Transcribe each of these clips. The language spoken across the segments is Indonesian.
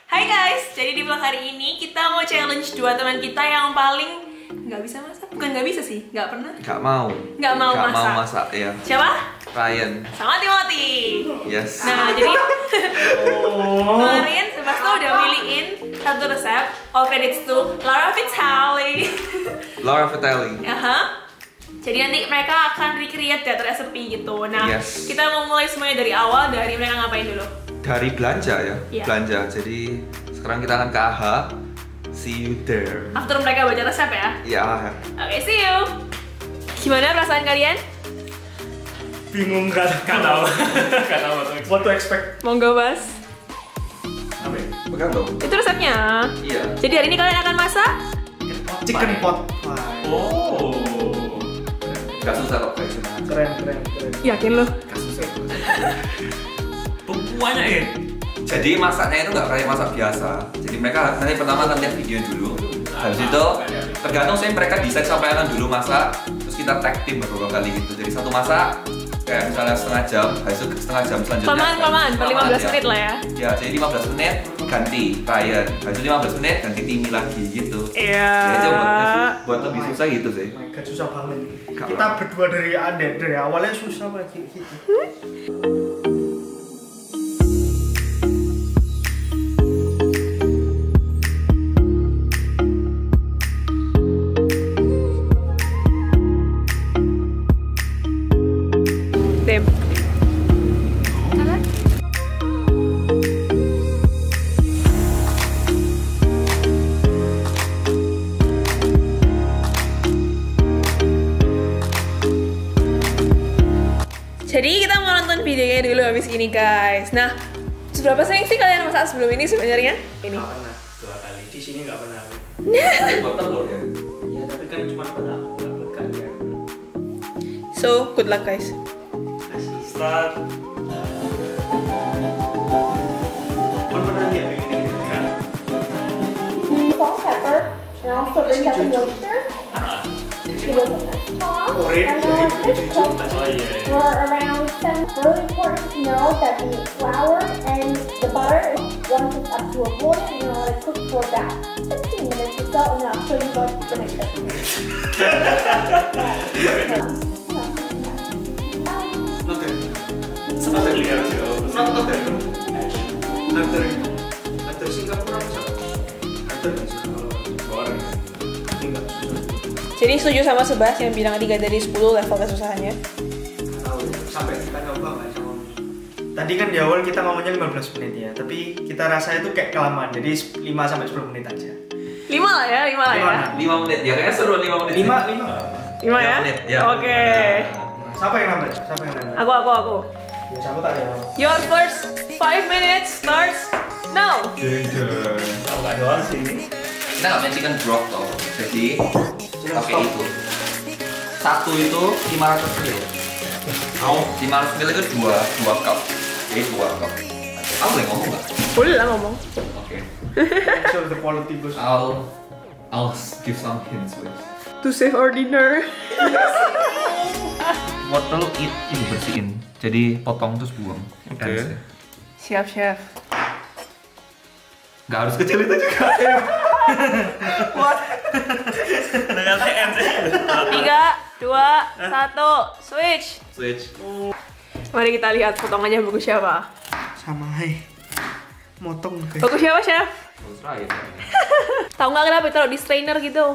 Hai guys, jadi di vlog hari ini kita mau challenge dua teman kita yang paling nggak bisa masak. Bukan nggak bisa sih, nggak pernah. Nggak mau masak ya. Siapa? Ryan Sama Timothy. Yes. Nah, jadi kemarin Sebastian udah milihin satu resep. All credits to Laura Vitale. Laura Vitale. Aha. Jadi nanti mereka akan recreate that recipe gitu. Nah, Yes. kita mau mulai semuanya dari awal. Dari mereka ngapain dulu? Dari belanja ya. Iya. Belanja. Jadi sekarang kita akan ke AHA. See you there. After mereka baca resep ya. Ya. Oke, see you. Gimana perasaan kalian? Bingung gak tahu what to expect. Monggo, Mas. Apa ya? Pegang dong. Itu resepnya. Iya. Jadi hari ini kalian akan masak? Chicken pot pie. Oh, Gak susah kok guys. keren. Yakin lo? Gak susah. Banyak ya. Jadi masaknya itu nggak kayak masak biasa. Jadi mereka nanti pertama akan lihat video dulu. Habis itu tergantung sih mereka decide sampai akan dulu masak. Terus kita tag team beberapa kali gitu. Jadi satu masak kayak misalnya setengah jam, habis itu setengah jam selanjutnya. Kelamaan, per 15 menit lah ya. Ya, jadi 15 menit ganti Ryan. Habis itu 15 menit ganti Timmy lagi gitu. Iya. Ya, itu buat lebih susah gitu sih. My God, susah banget. Gak Kita berdua dari awalnya susah banget gitu. Tim. Jadi kita mau nonton videonya dulu habis ini guys. Nah, seberapa sering sih kalian masak sebelum ini sebenarnya? Ini. Gak pernah 2 kali di sini gak pernah. Buat telur ya. Ya tapi kan cuma pernah nggak buat kalian. So, good luck guys. Start. Pernah dia begini kan? Salt, pepper, and also bring up the oyster. Give it a toss, and then once it's cooked for around 7. Really important to know that the flour and the butter, once it's up to a boil, you know, let it cook for about 15 minutes or so, and I'll show you what's gonna cook. Aktor Singapura bisa. Aktor nggak suka kalau goreng. Tapi nggak susah. Jadi setuju sama Sebas yang bilang 3 dari 10 level kesusahannya. Tahu ya, sampai kita nyoba nggak sama. Tadi kan di awal kita ngomongnya 15 menit ya, tapi kita rasanya tuh kayak kelamaan, jadi 5 sampai 10 menit aja. 5 lah ya, 5 lah ya. 5 menit. Ya kayaknya seru 5 menit. 5 5 ya? menit, ya. Oke. Siapa yang nambah? Siapa yang nambah? Aku. Ya, siapa tak ya? Your first 5 minutes starts now. Tahu nggak doang sih ini. Kita nggak main chicken broth toh. Jadi pakai itu. Satu itu 500 ml. 500 ml itu 2 cup. Jadi 2 cup. Aku boleh ngomong nggak? Boleh lah ngomong. Oke. Show the quality bos. I'll give some hints please. To save our dinner. Wortel ini bersihin. Jadi potong terus buang. Oke. Siap, chef. Nggak harus kecil itu juga. Dengan TN sih. 3, 2, 1, switch. Switch. Mari kita lihat potongannya bagus siapa. Sama hai. Motong guys. Bagus siapa, chef? Terus Ryan. Tahu nggak kenapa taruh di strainer gitu?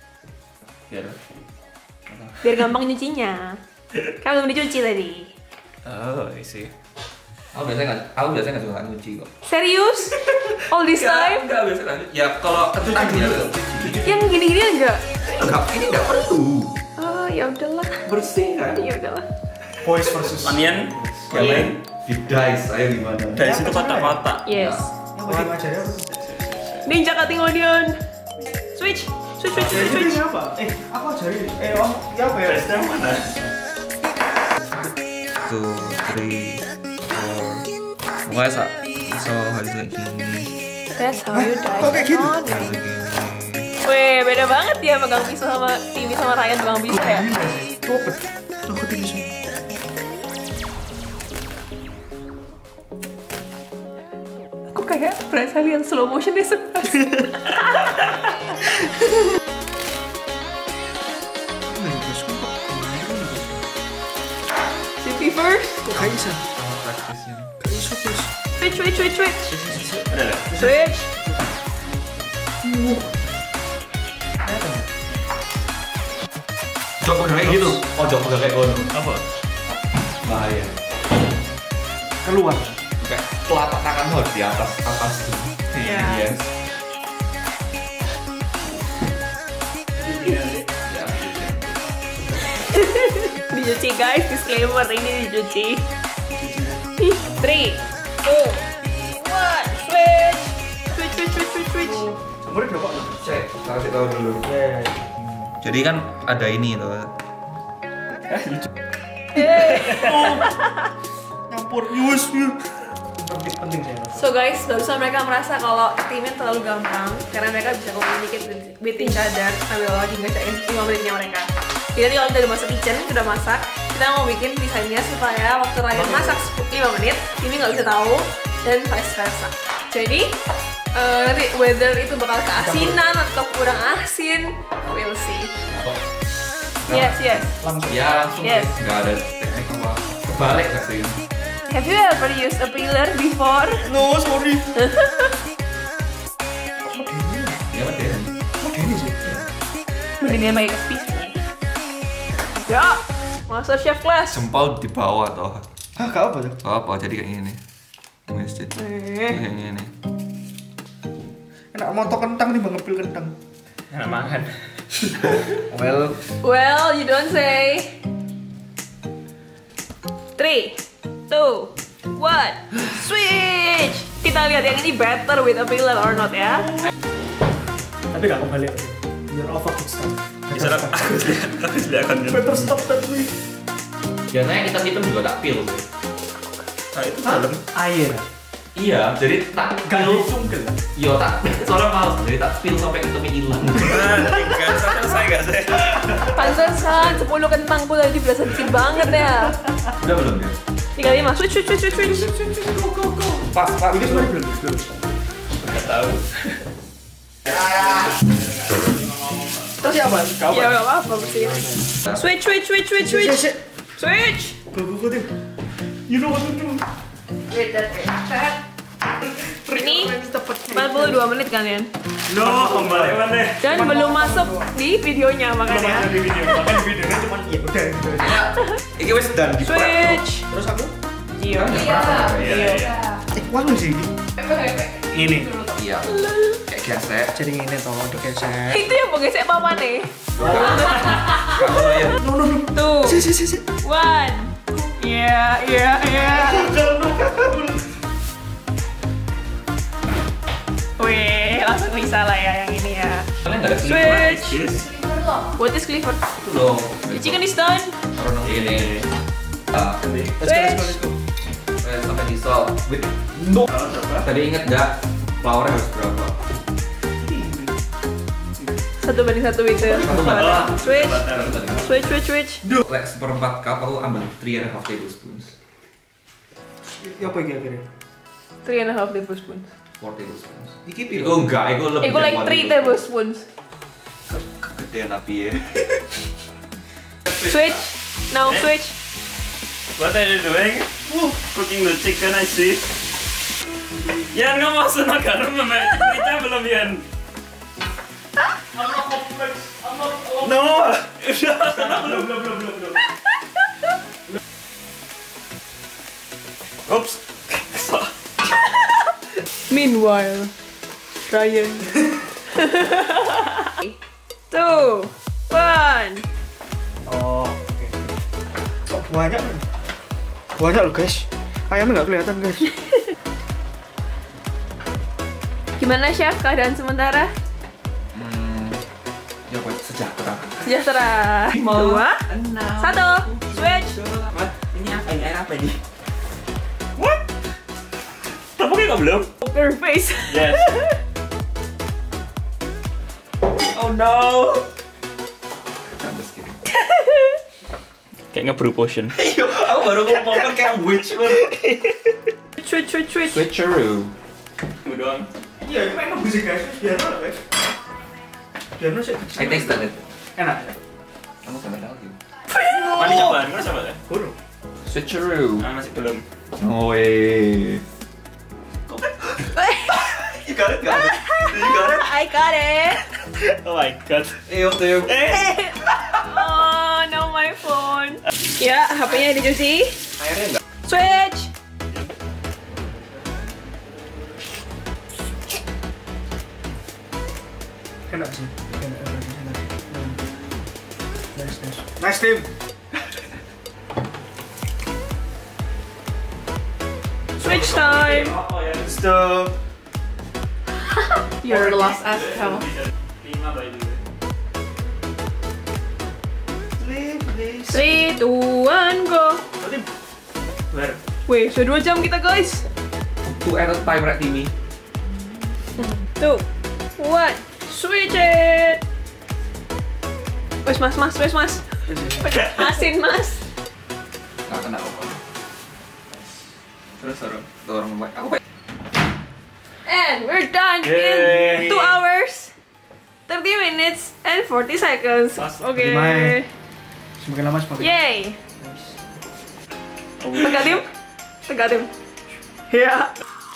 Biar gampang nyucinya. Kan belum dicuci tadi. Oh, I see. Aku biasanya nggak suka nyuci kok. Serius? All this time? Enggak biasa lanjut. Ya kalau kecuci ya cuci. Yang gini-gini enggak? Enggak, ini enggak perlu. Oh, ya udahlah. Bersih kan? Ya udahlah. Boys versus Onion, Yang lain di dice, ayo gimana? dari situ kotak-kotak. Yes. Yang penting aja ya. Ninja cutting onion. Switch. Ini apa? Aku ajarin. Om, ya apa ya? Tesnya mana? 2, 3, 4. Pokoknya so harus kayak gini. That's how you Kok kayak gitu? dice Harus onion. begini. Weh, beda banget ya megang pisau sama Timmy sama Ryan pegang pisau ya. Topet. Aku tinggi sih. Kok kayak ya, berasa lihat slow motion deh sepas. CP first. Kok gak bisa? Praktisnya. Gak bisa terus. Switch. Ada lah. Switch. Jok udah kayak gitu. Oh, jok udah kayak gitu. Apa? Bahaya. Keluar. Kayak telapak tanganmu harus di atas tuh. Iya. Yes. Dicuci guys, disclaimer ini dicuci. 3, 2, 1, switch. Umurnya berapa? Cek, kasih tahu dulu. Ya. Jadi kan ada ini loh. Nyampur. Yus. Penting sih. So guys, barusan mereka merasa kalau timnya terlalu gampang karena mereka bisa communicate with each other sambil lagi ngecain 5 menitnya mereka. Jadi kalau kita udah masuk kitchen, udah masak, kita mau bikin desainnya supaya waktu Ryan masak 5 menit, Timmy nggak bisa tahu dan vice versa. Jadi nanti whether itu bakal keasinan atau kurang asin, we'll see. Yes. Langsung. Ya langsung Yes. nggak ada teknik apa kebalik nggak sih? Have you ever used a peeler before? No, sorry. Ya betul. Ini sih. Mending pakai kepis. Ya, Master Chef Class. Jempol di bawah toh. Hah, gak apa tuh? Apa jadi kayak gini? Masjid. Kayak gini. Enak montok kentang nih, Bang, ngepil kentang. Enak makan. Well, you don't say. 3, 2, 1, switch. Kita lihat yang ini better with a peeler or not ya. Tapi gak kebalik. You're off a good start. Bisa lah, aku lihat kan. Better stop that way. Biasanya kita hitam juga tak pil. Nah, itu dalam. Air. Iya, jadi tak Gak pil. disungkel. Yo tak, soalnya males. Jadi tak pil sampai hitamnya hilang. Enggak selesai gak sih? Pantesan 10 kentang pun tadi berasa dikit banget ya. Udah belum ya? 3, 5, switch. Pas. Ini sebenarnya belum. Enggak tahu. Terus ya, Mas? Ya nggak apa-apa sih. Switch. Switch. Go, Tim. You know what to do. Ini 42 menit kalian. No, kembali mana? Dan belum masuk di videonya makanya. Di video. Makanya di videonya cuma iya udah gitu. Iki wes dan di Switch. Terus aku? Iya. Iya. Wangi sih ini. Ini. Iya. Kayak gesek. Jadi ini toh digesek. Itu yang mau gesek papa nih. Kalau ya. Tuh. Si. 1. Iya. Wih, langsung bisa lah ya yang ini ya. Kalian nggak ada Switch. Yes. What is Clifford? itu loh. The chicken is done. Taruh nang ini. Ah, Let's go. sampai di sol. No. Tadi inget nggak? Flournya harus berapa? 1:1 itu. 1:1. Switch. Like seperempat cup aku ambil 3.5 tablespoons. Ya apa iki akhirnya? 3.5 tablespoons. 4 tablespoons. Iki Itu enggak, itu lebih. Itu like 3 tablespoons. Kegedean api ya. Switch. Now switch. What are you doing? Cooking the chicken, I see. Yan, nggak masuk garam sama kita belum Yan? No. Belum. Oops. Meanwhile, Ryan. 2, 1. Oh, oke. Kok banyak loh guys. Ayamnya nggak kelihatan guys. Gimana chef keadaan sementara? Ya buat sejahtera. Sejahtera. 2, 1. Switch. Ini apa ini? Air apa ini? What? Tepungnya nggak belum? Poker face. Yes. Oh no. I'm just kidding. Kayak ngebrew potion. Yo, aku baru ngomong kayak witch. Switch. Switcheroo. Udah doang. Iya, itu enak bisa guys. Biar guys. Biar sih. I tasted it. Enak. Kamu sama lagi. Mari coba, kamu coba deh. Kurang. Switcheroo. Masih belum. Oh way. You got it, got it. You got it. I got it. Oh my god. Tuh. Oh, no my phone. Ya, HP-nya dicuci. Airnya enggak. Switch. Enak sih. Nice team. Switch time. Stop. You're the last as hell. 5 by the way. 3, 2, 1, go. Team. Where? Wih, sudah 2 jam kita guys. Two at a time, right, Timmy? 2, 1, switch it. Wes mas. Asin mas. Nggak kena apa. Terus dorong mic. Aku And we're done Yay. in 2 hours, 30 minutes, and 40 seconds. Pas. Oke. Dimai. Semakin lama semakin. Yay. Tegak tim. Ya.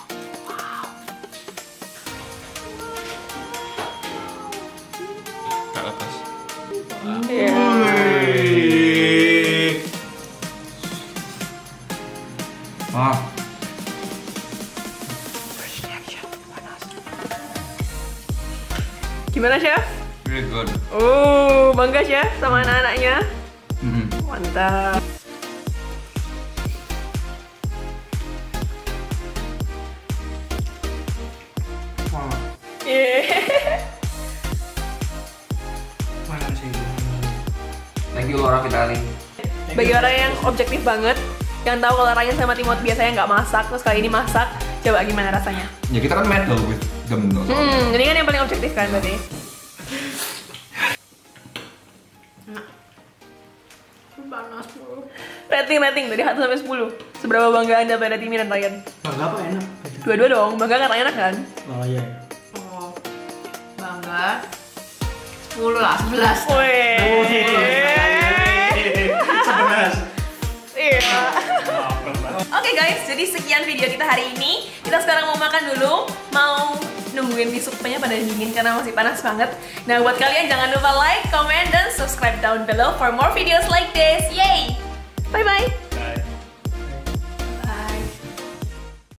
nggak lepas. Ya. Wah. Gimana chef? Very good. Oh, bangga chef sama anak-anaknya. Mantap. Yeah. Mana sih? Thank you Laura Vitali. Bagi orang yang objektif banget, yang tahu kalau Ryan sama Timot biasanya nggak masak, terus kali ini masak, coba gimana rasanya? Ya kita kan medal with them dong. Ini kan yang paling objektif kan berarti. Panas bro. Rating dari 1 sampai 10. Seberapa bangga Anda pada Timmy dan Ryan? Bangga apa enak? Dua-dua dong, bangga karena enak kan? Oh iya. Oh, bangga. 10 lah, 11. Wih. 11. Iya. Oke guys, jadi sekian video kita hari ini. Kita sekarang mau makan dulu, mau nungguin supnya pada dingin karena masih panas banget. Nah, buat kalian jangan lupa like, comment, dan subscribe down below for more videos like this. Yay! Bye bye.